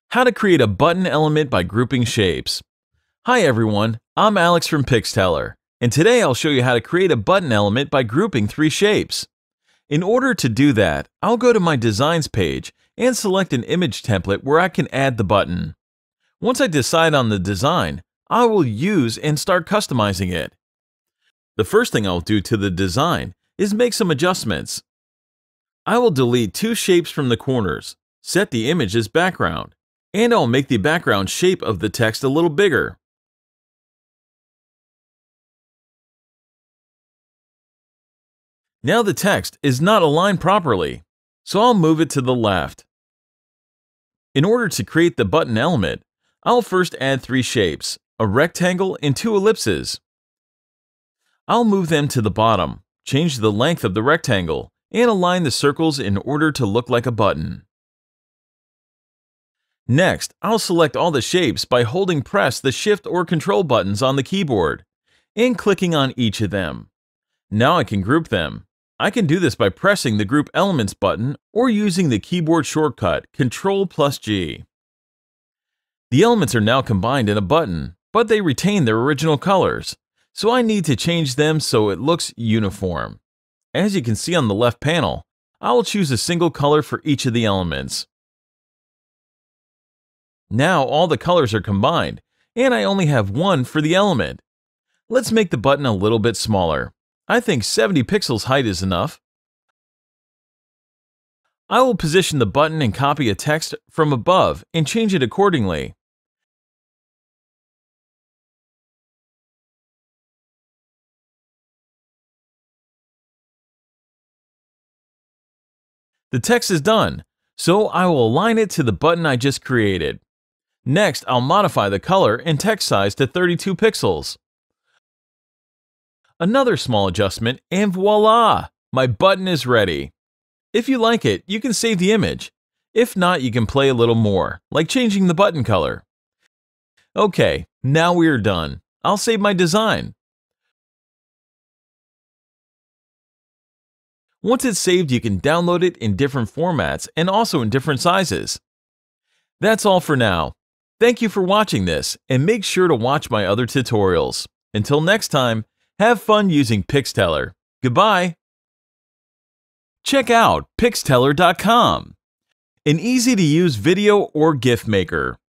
How to create a button element by grouping shapes. Hi everyone, I'm Alex from PixTeller, and today I'll show you how to create a button element by grouping 3 shapes. In order to do that, I'll go to my Designs page and select an image template where I can add the button. Once I decide on the design, I will use and start customizing it. The first thing I'll do to the design is make some adjustments. I will delete 2 shapes from the corners, set the image as background, and I'll make the background shape of the text a little bigger. Now the text is not aligned properly, so I'll move it to the left. In order to create the button element, I'll first add 3 shapes, a rectangle and 2 ellipses. I'll move them to the bottom, change the length of the rectangle, and align the circles in order to look like a button. Next, I'll select all the shapes by holding press the Shift or Control buttons on the keyboard and clicking on each of them. Now I can group them. I can do this by pressing the Group Elements button or using the keyboard shortcut Ctrl+G. The elements are now combined in a button, but they retain their original colors, so I need to change them so it looks uniform. As you can see on the left panel, I will choose a single color for each of the elements. Now all the colors are combined, and I only have one for the element. Let's make the button a little bit smaller. I think 70 pixels height is enough. I will position the button and copy a text from above and change it accordingly. The text is done, so I will align it to the button I just created. Next, I'll modify the color and text size to 32 pixels. Another small adjustment, and voila! My button is ready. If you like it, you can save the image. If not, you can play a little more, like changing the button color. Okay, now we are done. I'll save my design. Once it's saved, you can download it in different formats and also in different sizes. That's all for now. Thank you for watching this, and make sure to watch my other tutorials. Until next time, have fun using PixTeller. Goodbye! Check out PixTeller.com, an easy-to-use video or GIF maker.